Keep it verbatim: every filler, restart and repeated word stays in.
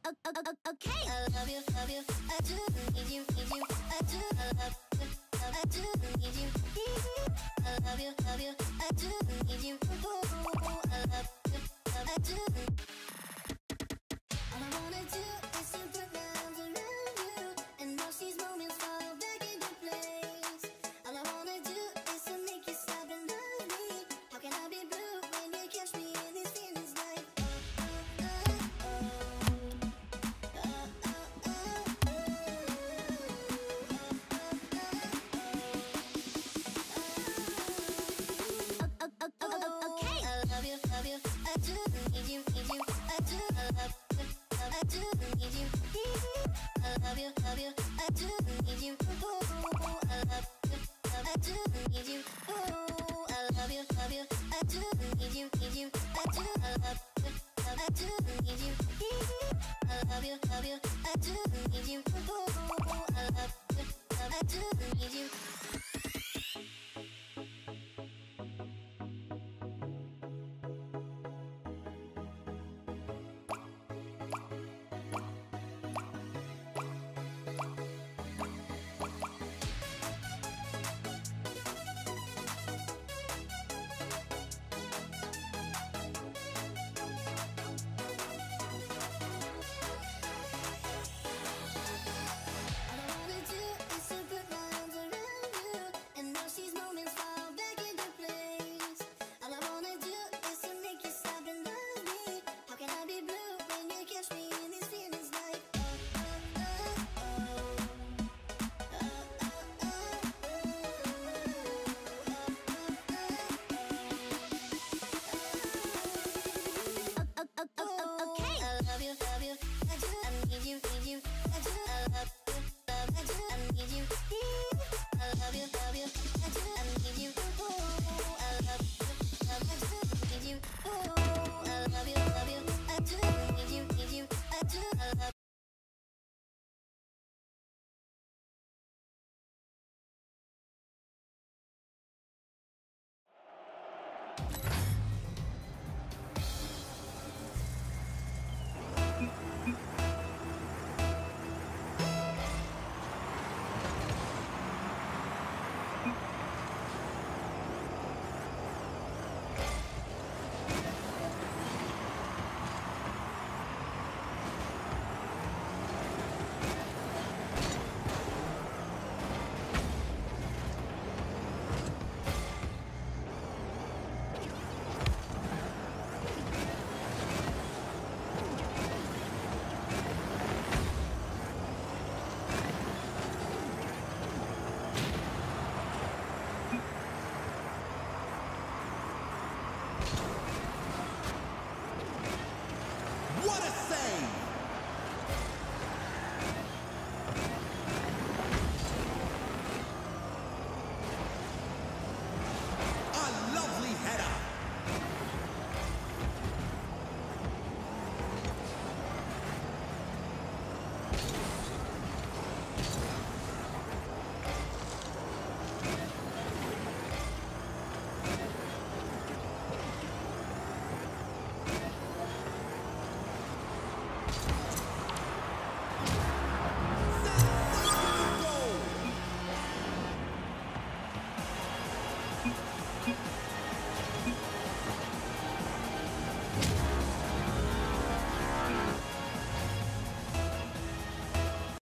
Okay. I love you, love you. I do need you, need you. I do. I love you, I do need you. I love you, love you. I do need you. Ooh, I love you, I do. All I wanna do is to put my arms around you and watch these moments fall back into place. All I wanna do is to make you stop and love me. How can I be blue when you catch me in these feelings like oh, oh, oh, oh, oh, oh, oh, oh, oh, oh. Okay. I love you, love you. I do need you, need you. I do. I love you, I do need you. I love you, love you. I do need you. Ooh, I love you, I do need you. Ooh, I love you, love you. I do need you, need you. I do. I love you, I do need you. I love you, love you. I do need you. Ooh, I love you, I do need you.